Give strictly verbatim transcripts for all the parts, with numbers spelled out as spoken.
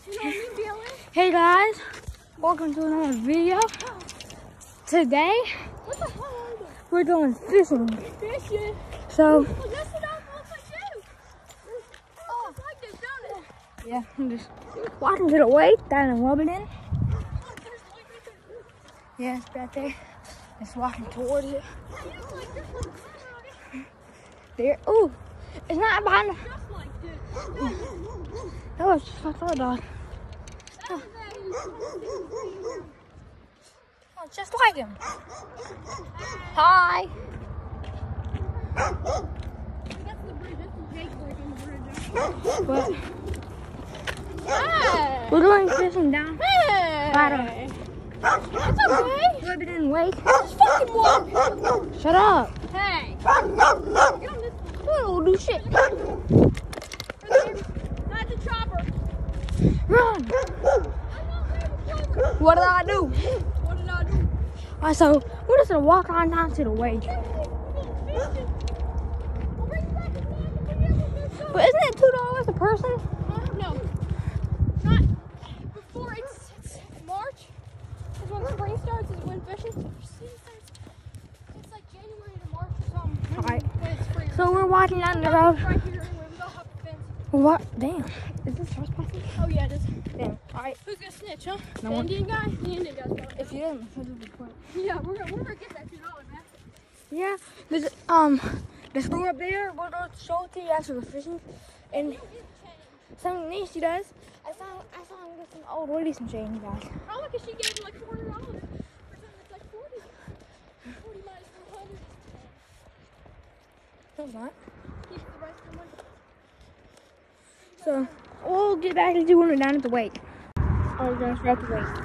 Hey guys, welcome to another video. Today, What the hell are they? we're going fishing. Fishing? So, Well, that's what I look like you. Oh, it's like this, don't it? yeah, I'm just walking to the lake down in Lebanon. Oh, there's like right there. Yeah, it's right there. Just walking towards it. It's like, there's like, There. Ooh, it's not behind the. just like this. Oh, it's just my fellow dog. That was a- Oh, it's just like him. Hi. That's the bridge. That's the Jake bridge on the bridge. But Hey! we're going fishing down Hey! Bottom. That's okay. Lebanon Lake. Just fucking walk. Shut up. Hey! Get on this one. You don't do shit. Not the chopper. Run. What did I do? What did I do? Alright, so we're just gonna walk on down to the lake. But isn't it two dollars a person? Uh, no, not before it's, it's March. Is when spring starts. Is when fishing season starts. It's like January to March or something. All right. When it's spring. So we're walking down the road. Right here anyway. We don't have a fence. What? Damn. Is this trespassing? Oh yeah, it is. Damn. Alright. Who's gonna snitch, huh? No the one. Indian guy. The Indian guy's going. If you didn't, I'll do report. Yeah, we're gonna we're gonna get that two dollars, man. Yeah. There's um the store up there. We're going to show it to you after we're fishing. And something nice she does. I saw I saw him get some old lady some change, guys. Probably because she gave him like four hundred dollars for something that's like forty. Forty minus four hundred. No, it's not. Keep the rest of the money. So we'll get back to doing it down at the lake. Oh, gosh, we're at the lake.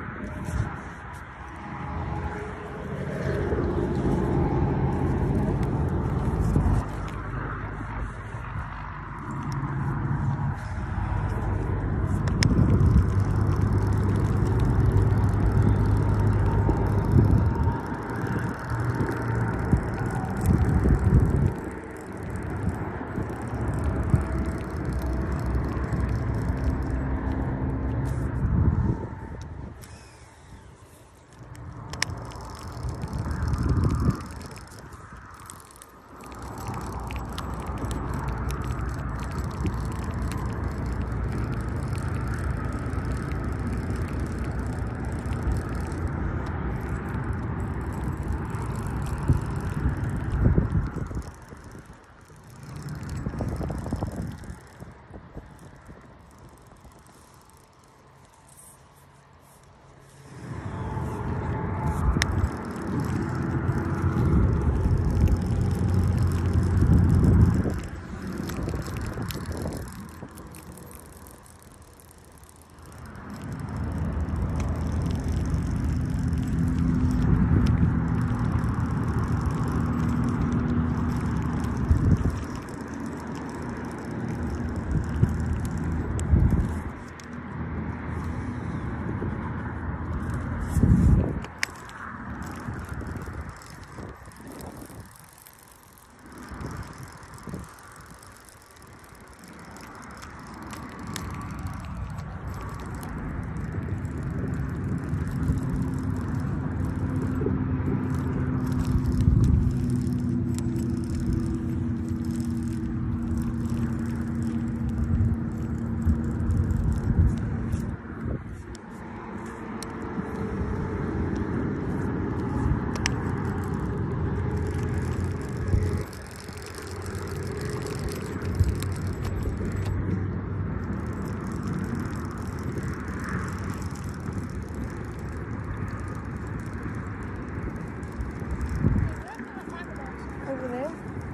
Over there.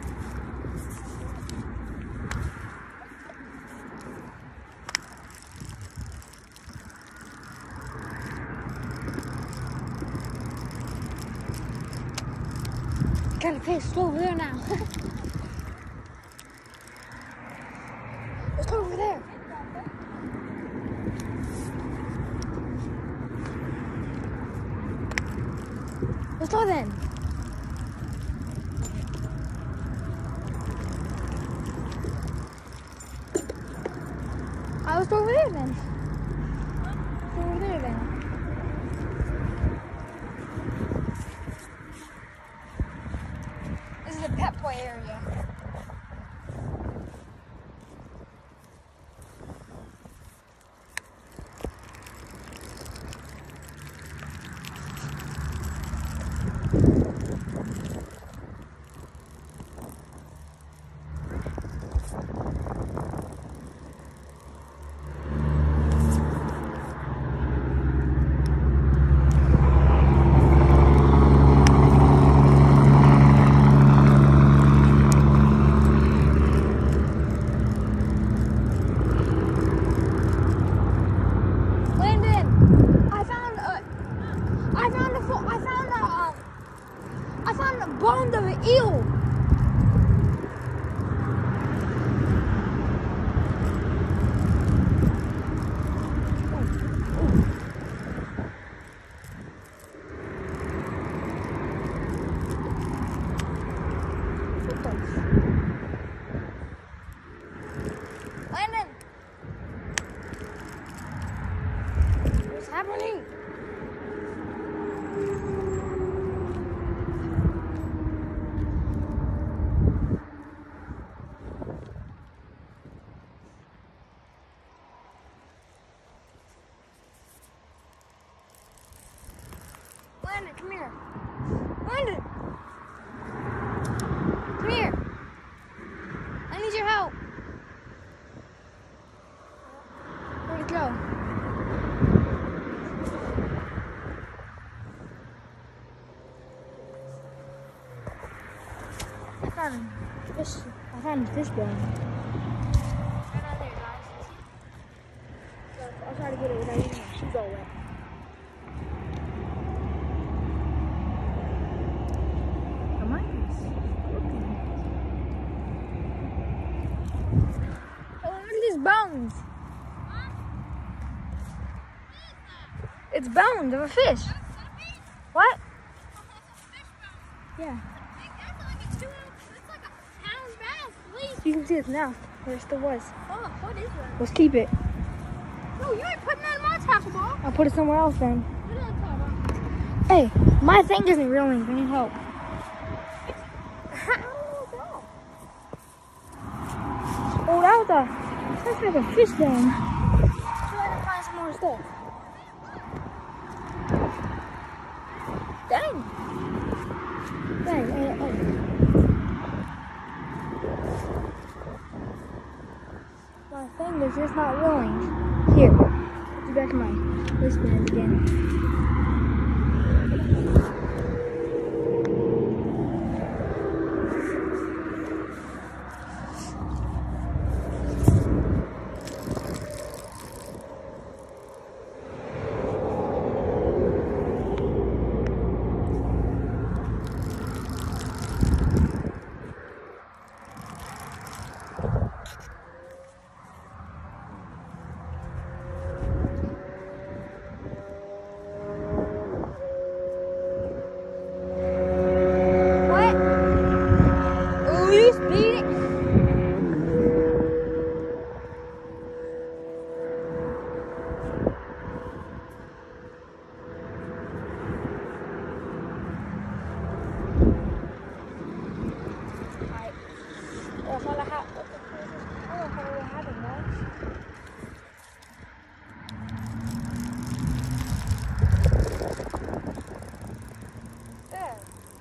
Got a fish over there now. Let's go over there. Let's go then. I was over there then. I found a fo- I found a um, I found the bones of an eel. Landon, what's happening? Landon, come here. Landon, come here. I need your help. Where'd it go? I found a fish. I found a fish bone. Right on there, guys. So I'll try to get it without getting my shoes all wet. Come on, oh, look at these bones. It's bones of a fish. What? Yeah. You can see it now. There it still was. Oh, what is that? Let's keep it. No, you ain't putting that in my tackle ball. I'll put it somewhere else then. Put it on top, huh? Hey, my thing isn't reeling. I need help. Oh, that was a, that's like a fish bone. Let's try to find some more stuff. Dang. Dang, hey, hey. My thing is just not rolling. Here, put it back in my wristband again. That's all I have. I don't know what happened, guys. There.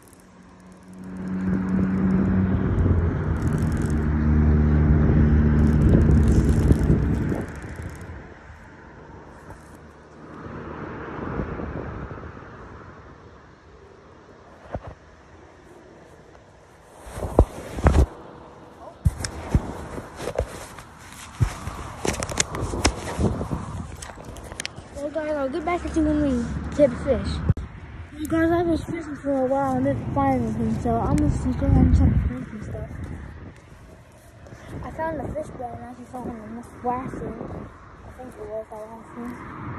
Well, guys, I'll get back at you when we tip fish. Well, guys, I was fishing for a while and didn't find anything, so I'm just going to go ahead and check the fish and stuff. I found a fish bone and I actually found him in this last one. I think it was that last one.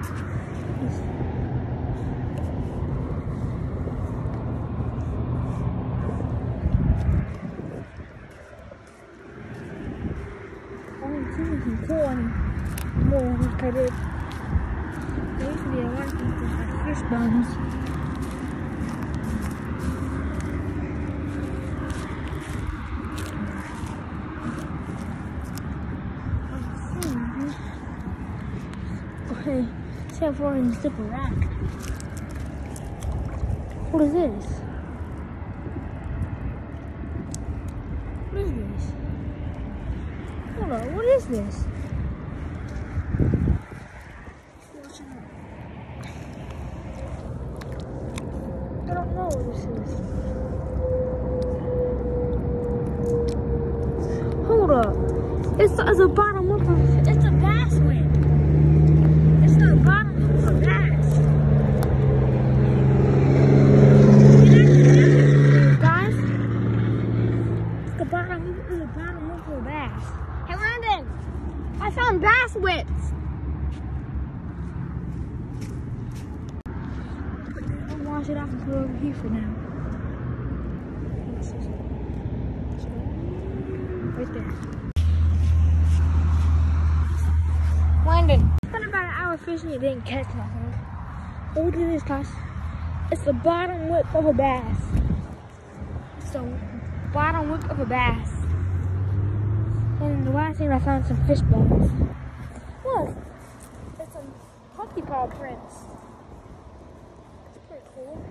I didn't see anything cool anymore like I did. There used to be a lot of things like fish bones. Okay, see how far I can slip a rock. What is this? What is this? Hold on, what is this? I don't know what this is. Hold up. It's, it's the bottom of a, it's a bass wing. It's the bottom of a bass. wash it off and put it over here for now. Right there. Landon. Spent about an hour fishing, you didn't catch nothing. But look at this, guys. It's the bottom lip of a bass. It's the bottom lip of a bass. And the last thing I found some fish bones. Look, it's some monkey paw prints. It's pretty cool.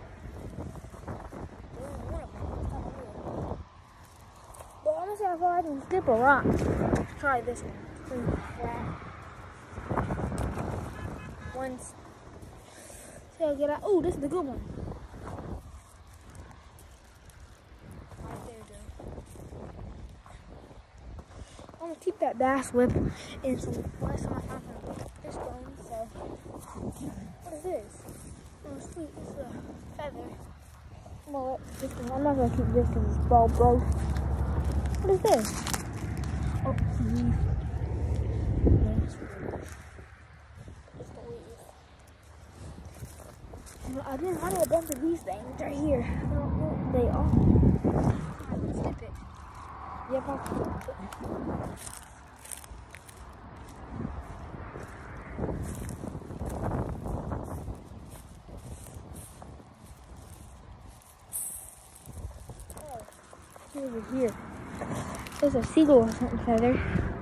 But I'm gonna see how far I can skip a rock. Try this one. It's pretty flat. Once. See how I get out. Oh, this is the good one. I'm gonna keep that bass whip in some last time I found some fish bones. So, what is this? Oh, sweet, it's a feather. I'm, gonna let this one. I'm not gonna keep this because it's ball broke. What is this? Oh, it's a leaf. Yeah, it's weird. It's the leaf. And I didn't find a bunch of these things right here. I don't know what they are. Alright, let's dip it. Yep, I'll keep it. Oh, over here. There's a seagull or something feather.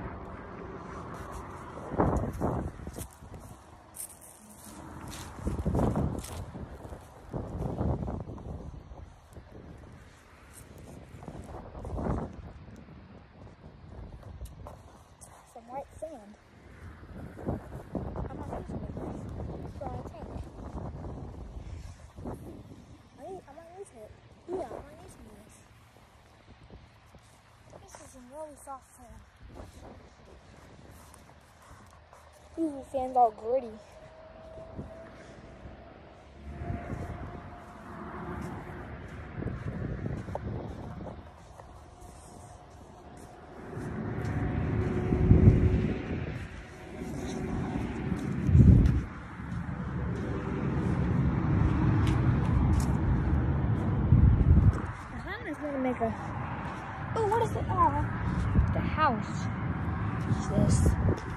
Some white sand. I'm not using it. That's what I think. I need, I'm not using it. Yeah, I'm not using this. This is some really soft sand. Usually sand's all gritty. Gonna make a oh what is it? Oh, the house. What's this?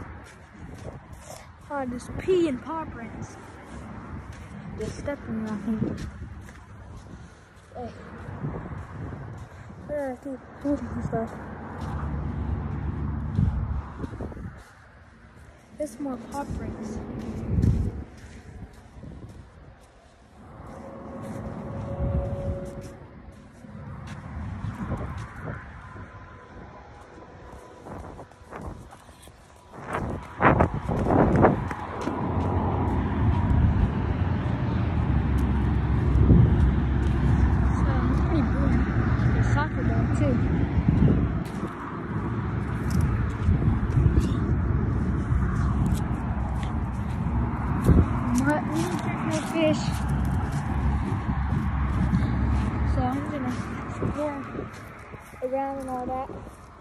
Oh, this pee and paw prints. Just stepping on me. Hey. There are two tools and stuff. There's more paw prints. Too. But we didn't catch no fish, so I'm gonna explore around and all that.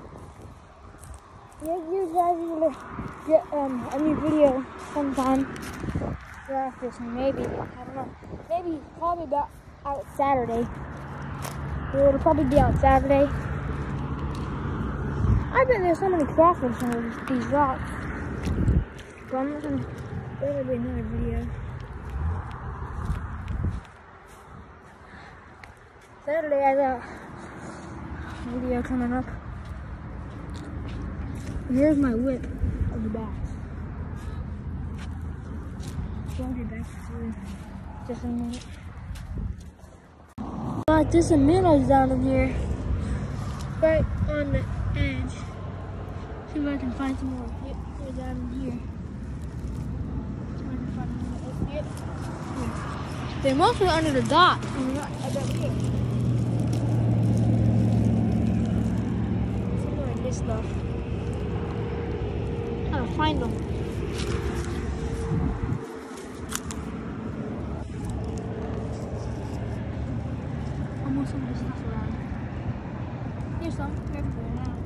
Yeah, you guys are gonna get um, a new video sometime. Giraffe fishing, maybe. I don't know. Maybe probably about out Saturday. It'll probably be out Saturday. I bet there's so many crawfish on these rocks. But I'm not gonna, there'll be another video. Saturday I got a video coming up. And here's my whip of the bass. So I'll get back to you just in a minute. Like there's some minnows down in here, right on the edge. See if I can find some more. Yep, they're down in here. See if I can find them. Yep. Yeah. They're mostly under the dock. And right up here. Somewhere in this stuff. I'm trying to find them. Almost some of the stuff around. Here's some everywhere now.